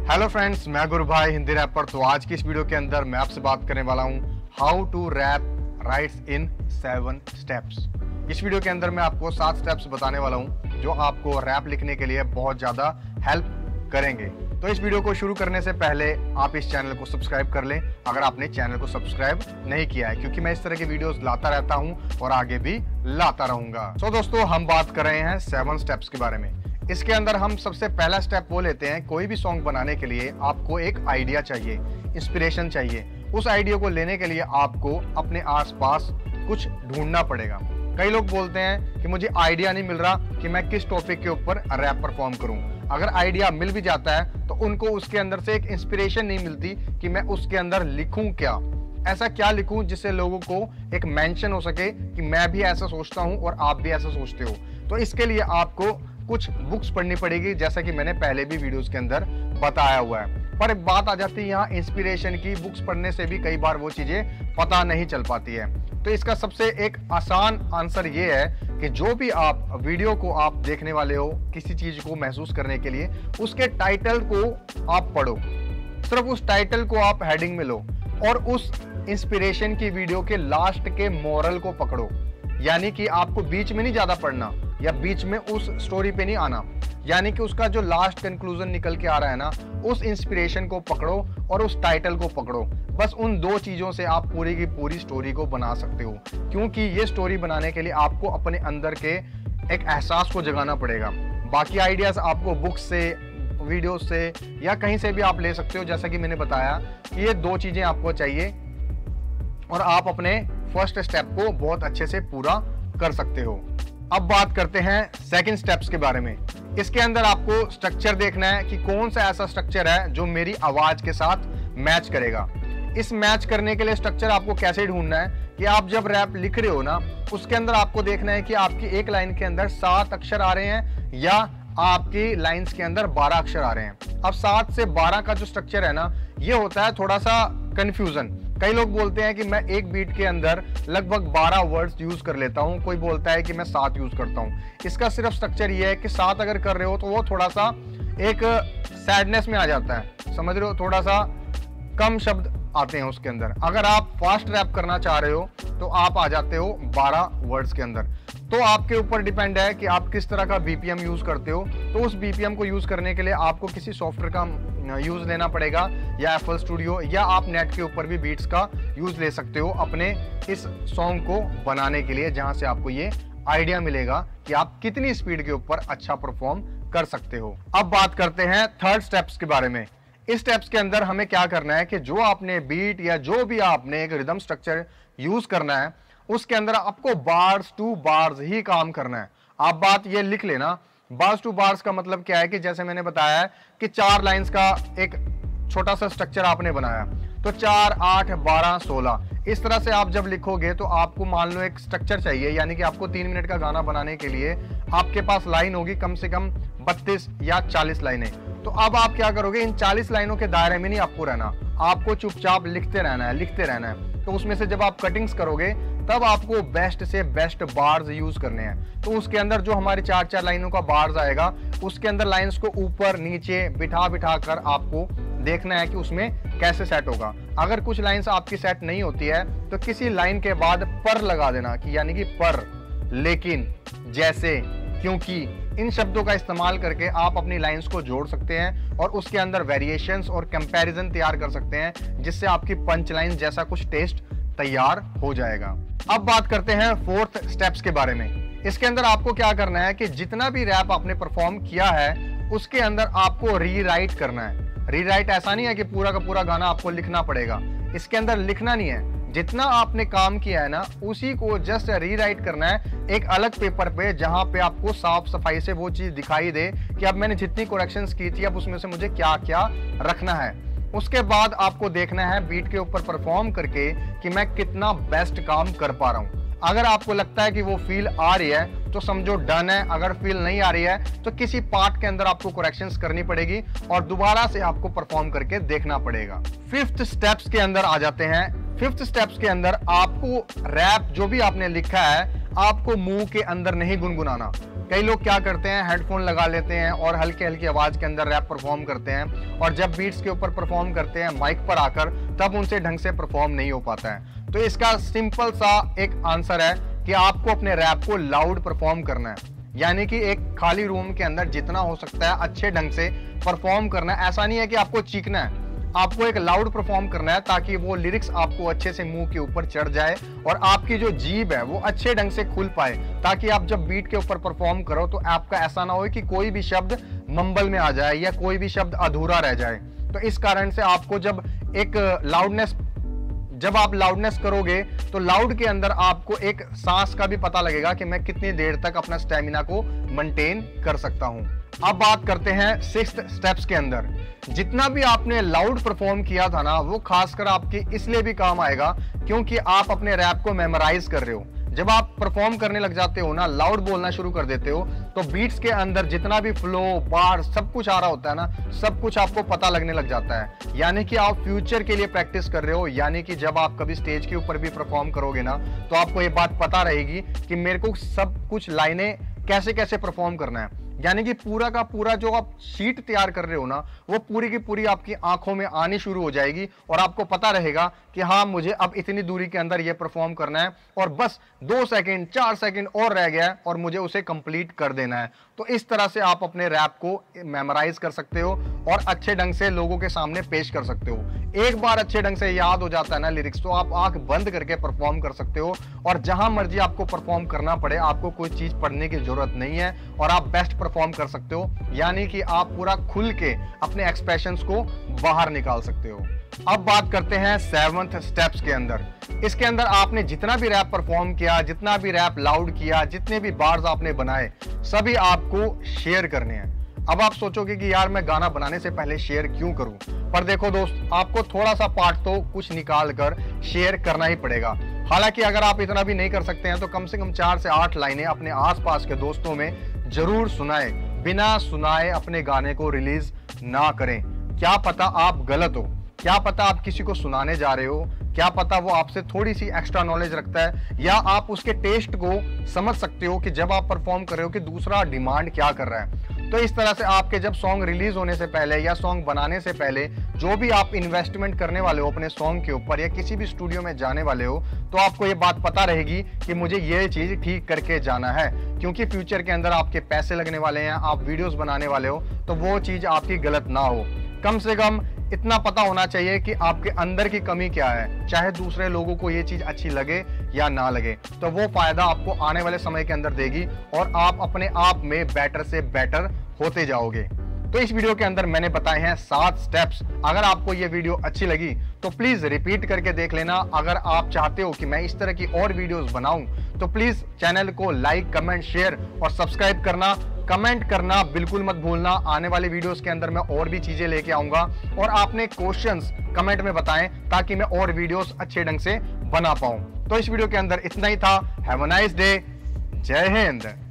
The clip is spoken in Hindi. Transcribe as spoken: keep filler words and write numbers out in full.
हेलो फ्रेंड्स, मैं गुरु भाई हिंदी रैपर। तो आज की इस वीडियो के अंदर मैं आपसे बात करने वाला हूँ how to rap rights in seven steps. इस वीडियो के अंदर मैं आपको सात स्टेप्स बताने वाला हूँ जो आपको रैप लिखने के लिए बहुत ज़्यादा हेल्प करेंगे। तो इस वीडियो को शुरू करने से पहले आप इस चैनल को सब्सक्राइब कर लें अगर आपने चैनल को सब्सक्राइब नहीं किया है, क्योंकि मैं इस तरह के वीडियोस लाता रहता हूं और आगे भी लाता रहूंगा। तो दोस्तों, हम बात कर रहे हैं सेवन स्टेप्स के बारे में। इसके अंदर हम सबसे पहला स्टेप वो लेते हैं, कोई भी सॉन्ग बनाने के लिए आपको एक आइडिया चाहिए, इंस्पिरेशन चाहिए। उस आइडिया को लेने के लिए आपको अपने आसपास कुछ ढूंढना पड़ेगा। कई लोग बोलते हैं कि मुझे आइडिया नहीं मिल रहा कि मैं किस टॉपिक के ऊपर रैप परफॉर्म करूं। अगर आइडिया मिल भी जाता है तो उनको उसके अंदर से एक इंस्पिरेशन नहीं मिलती कि मैं उसके अंदर लिखूं क्या, ऐसा क्या लिखूं जिससे लोगों को एक मेंशन हो सके कि मैं भी ऐसा सोचता हूं और आप भी ऐसा सोचते हो। तो इसके लिए आपको कुछ बुक्स पढ़नी पड़ेगी, जैसा कि मैंने पहले भी वीडियोस के अंदर बताया हुआ है। पर एक बात आ जाती है यहाँ इंस्पिरेशन की, बुक्स पढ़ने से भी कई बार वो चीजें पता नहीं चल पाती है। तो इसका सबसे एक आसान आंसर ये है कि जो भी आप वीडियो को आप देखने वाले हो किसी चीज को महसूस करने के लिए, उसके टाइटल को आप पढ़ो। सिर्फ उस टाइटल को आप हेडिंग में लो और उस इंस्पिरेशन की वीडियो के लास्ट के मोरल को पकड़ो। यानी कि आपको बीच में नहीं ज्यादा पढ़ना या बीच में उस स्टोरी पे नहीं आना, यानी कि उसका जो लास्ट कंक्लूजन निकल के आ रहा है ना, उस इंस्पिरेशन को पकड़ो और उस टाइटल को पकड़ो। बस उन दो चीजों से आप पूरी की पूरी स्टोरी को बना सकते हो, क्योंकि ये स्टोरी बनाने के लिए आपको अपने अंदर के एक एहसास को जगाना पड़ेगा। बाकी आइडियाज आपको बुक्स से, वीडियो से या कहीं से भी आप ले सकते हो। जैसा कि मैंने बताया कि ये दो चीजें आपको चाहिए और आप अपने फर्स्ट स्टेप को बहुत अच्छे से पूरा कर सकते हो। अब बात करते हैं सेकंड स्टेप्स के बारे में। इसके अंदर आपको स्ट्रक्चर देखना है कि कौन सा ऐसा स्ट्रक्चर है जो मेरी आवाज के साथ मैच करेगा। इस मैच करने के लिए स्ट्रक्चर आपको कैसे ढूंढना है कि आप जब रैप लिख रहे हो ना, उसके अंदर आपको देखना है कि आपकी एक लाइन के अंदर सात अक्षर आ रहे हैं या आपकी लाइंस के अंदर बारह अक्षर आ रहे हैं। अब सात से बारह का जो स्ट्रक्चर है ना, ये होता है थोड़ा सा कंफ्यूजन। कई लोग बोलते हैं कि मैं एक बीट के अंदर लगभग बारह वर्ड्स यूज कर लेता हूं, कोई बोलता है कि मैं सात यूज करता हूं। इसका सिर्फ स्ट्रक्चर ये है कि सात अगर कर रहे हो तो वो थोड़ा सा एक सैडनेस में आ जाता है, समझ रहे हो, थोड़ा सा कम शब्द आते हैं उसके अंदर। अगर आप फास्ट रैप करना चाह रहे हो तो आप आ जाते हो बारह वर्ड्स के अंदर। तो आपके ऊपर डिपेंड है कि आप किस तरह का बीपीएम यूज करते हो। तो उस बीपीएम को यूज करने के लिए आपको किसी सॉफ्टवेयर का यूज लेना पड़ेगा, या एफ एल स्टूडियो, या आप नेट के ऊपर भी बीट्स का यूज ले सकते हो अपने इस सॉन्ग को बनाने के लिए, जहां से आपको ये आइडिया मिलेगा कि आप कितनी स्पीड के ऊपर अच्छा परफॉर्म कर सकते हो। अब बात करते हैं थर्ड स्टेप्स के बारे में। इस स्टेप्स के अंदर हमें क्या करना है कि जो आपने बीट या जो भी आपने एक रिदम स्ट्रक्चर यूज करना है, उसके अंदर आपको बार्स टू बार्स ही काम करना है। आप बात ये लिख लेना, बार्स टू बार्स का मतलब क्या है कि जैसे मैंने बताया है कि चार लाइंस का एक छोटा सा स्ट्रक्चर आपने बनाया, तो चार, आठ, बारह, सोलह, इस तरह से आप जब लिखोगे तो आपको मान लो एक स्ट्रक्चर चाहिए, यानी कि आपको तीन मिनट का गाना बनाने के लिए आपके पास लाइन होगी कम से कम बत्तीस या चालीस लाइनें। तो अब आप क्या करोगे, इन चालीस लाइनों के दायरे में नहीं आपको रहना, आपको चुपचाप लिखते रहना है, लिखते रहना है। तो उसमें से जब आप कटिंग्स करोगे तब आपको बेस्ट से बेस्ट बार्स यूज करने हैं। तो उसके अंदर जो हमारी चार चार लाइनों का बार्स आएगा, उसके अंदर लाइंस को ऊपर नीचे बिठा बिठा कर आपको देखना है कि उसमें कैसे सेट होगा। अगर कुछ लाइंस आपकी सेट नहीं होती है तो किसी लाइन के बाद पर लगा देना, कि यानी कि पर, लेकिन, जैसे, क्योंकि, इन शब्दों का इस्तेमाल करके आप अपनी लाइंस को जोड़ सकते हैं और उसके अंदर वेरिएशंस और कंपैरिजन तैयार कर सकते हैं, जिससे आपकी पंच लाइन जैसा कुछ टेस्ट तैयार हो जाएगा। अब बात करते हैं फोर्थ स्टेप्स के बारे में। इसके अंदर आपको क्या करना है कि जितना भी रैप आपने परफॉर्म किया है उसके अंदर आपको रीराइट करना है। रीराइट ऐसा नहीं है कि पूरा का पूरा गाना आपको लिखना पड़ेगा, इसके अंदर लिखना नहीं है। जितना आपने काम किया है ना, उसी को जस्ट रीराइट करना है एक अलग पेपर पे, जहां पे आपको साफ सफाई से वो चीज दिखाई दे कि अब मैंने जितनी करेक्शंस की थी अब उसमें से मुझे क्या क्या रखना है। उसके बाद आपको देखना है बीट के ऊपर परफॉर्म करके कि मैं कितना बेस्ट काम कर पा रहा हूं। अगर आपको लगता है कि वो फील आ रही है तो समझो डन है, अगर फील नहीं आ रही है तो किसी पार्ट के अंदर आपको करेक्शंस करनी पड़ेगी और दोबारा से आपको परफॉर्म करके देखना पड़ेगा। फिफ्थ स्टेप्स के अंदर आ जाते हैं। फिफ्थ स्टेप्स के अंदर आपको रैप जो भी आपने लिखा है आपको मुंह के अंदर नहीं गुनगुनाना। कई लोग क्या करते हैं, हेडफोन लगा लेते हैं और हल्के हल्की आवाज के अंदर रैप परफॉर्म करते हैं, और जब बीट्स के ऊपर परफॉर्म करते हैं माइक पर आकर, तब उनसे ढंग से परफॉर्म नहीं हो पाता है। तो इसका सिंपल सा एक आंसर है कि आपको अपने रैप को लाउड परफॉर्म करना है, यानी कि एक खाली रूम के अंदर जितना हो सकता है अच्छे ढंग से परफॉर्म करना है। ऐसा नहीं है कि आपको चीखना है, आपको एक लाउड परफॉर्म करना है ताकि वो लिरिक्स आपको अच्छे से मुंह के ऊपर चढ़ जाए और आपकी जो जीभ है वो अच्छे ढंग से खुल पाए, ताकि आप जब बीट के ऊपर परफॉर्म करो तो आपका ऐसा ना हो कि कोई भी शब्द मंबल में आ जाए या कोई भी शब्द अधूरा रह जाए। तो इस कारण से आपको जब एक लाउडनेस जब आप लाउडनेस करोगे तो लाउड के अंदर आपको एक सांस का भी पता लगेगा कि मैं कितनी देर तक अपना स्टेमिना को मेंटेन कर सकता हूं। अब बात करते हैं सिक्स्थ स्टेप्स के अंदर। जितना भी आपने लाउड परफॉर्म किया था ना, वो खासकर आपके इसलिए भी काम आएगा क्योंकि आप अपने रैप को मेमोराइज कर रहे हो। जब आप परफॉर्म करने लग जाते हो ना, लाउड बोलना शुरू कर देते हो, तो बीट्स के अंदर जितना भी फ्लो, बार, सब कुछ आ रहा होता है ना, सब कुछ आपको पता लगने लग जाता है। यानी कि आप फ्यूचर के लिए प्रैक्टिस कर रहे हो, यानी कि जब आप कभी स्टेज के ऊपर भी परफॉर्म करोगे ना, तो आपको ये बात पता रहेगी कि मेरे को सब कुछ लाइनें कैसे कैसे परफॉर्म करना है। यानी कि पूरा का पूरा जो आप शीट तैयार कर रहे हो ना, वो पूरी की पूरी आपकी आंखों में आनी शुरू हो जाएगी और आपको पता रहेगा कि हाँ, मुझे अब इतनी दूरी के अंदर ये परफॉर्म करना है और बस दो सेकंड चार सेकंड और रह गया है और मुझे उसे कंप्लीट कर देना है। तो इस तरह से आप अपने रैप को मेमोराइज कर सकते हो और अच्छे ढंग से लोगों के सामने पेश कर सकते हो। एक बार अच्छे ढंग से याद हो जाता है ना लिरिक्स, तो आप आंख बंद करके परफॉर्म कर सकते हो और जहां मर्जी आपको परफॉर्म करना पड़े, आपको कोई चीज पढ़ने की जरूरत नहीं है और आप बेस्ट परफॉर्म कर सकते हो। यानी कि आप पूरा खुल के अपने एक्सप्रेशंस को बाहर निकाल सकते हो। अब बात करते हैं सेवंथ स्टेप्स के अंदर। इसके अंदर आपने जितना भी रैप परफॉर्म किया, जितना भी रैप लाउड किया, जितने भी बार्स आपने बनाए, सभी आपको शेयर करने हैं। अब आप सोचोगे कि यार मैं गाना बनाने से पहले शेयर क्यों करूं, पर देखो दोस्त, आपको थोड़ा सा पार्ट तो कुछ निकाल कर शेयर करना ही पड़ेगा। हालांकि अगर आप इतना भी नहीं कर सकते हैं तो कम से कम चार से आठ लाइनें अपने आसपास के दोस्तों में जरूर सुनाए। बिना सुनाए अपने गाने को रिलीज ना करें। क्या पता आप गलत हो, क्या पता आप किसी को सुनाने जा रहे हो, क्या पता वो आपसे थोड़ी सी एक्स्ट्रा नॉलेज रखता है, या आप उसके टेस्ट को समझ सकते हो कि जब आप परफॉर्म कर रहे हो कि दूसरा डिमांड क्या कर रहा है। तो इस तरह से आपके जब सॉन्ग रिलीज होने से पहले या सॉन्ग बनाने से पहले जो भी आप इन्वेस्टमेंट करने वाले हो अपने सॉन्ग के ऊपर या किसी भी स्टूडियो में जाने वाले हो, तो आपको ये बात पता रहेगी कि मुझे ये चीज ठीक करके जाना है, क्योंकि फ्यूचर के अंदर आपके पैसे लगने वाले हैं, आप वीडियोस बनाने वाले हो, तो वो चीज आपकी गलत ना हो। कम से कम इतना पता होना चाहिए कि आपके अंदर की कमी क्या है, चाहे दूसरे लोगों को ये चीज अच्छी लगे या ना लगे, तो वो फायदा आपको आने वाले समय के अंदर देगी और आप अपने आप में बेटर से बेटर होते जाओगे। तो इस वीडियो के अंदर मैंने बताए हैं सात स्टेप्स। अगर आपको ये वीडियो अच्छी लगी तो प्लीज रिपीट करके देख लेना। अगर आप चाहते हो कि मैं इस तरह की और वीडियोस बनाऊं तो प्लीज चैनल को लाइक, कमेंट, शेयर और सब्सक्राइब करना। कमेंट करना बिल्कुल मत भूलना। आने वाली वीडियोस के अंदर मैं और भी चीजें लेके आऊंगा और आपने क्वेश्चंस कमेंट में बताएं ताकि मैं और वीडियोस अच्छे ढंग से बना पाऊं। तो इस वीडियो के अंदर इतना ही था। Have a nice day. जय हिंद।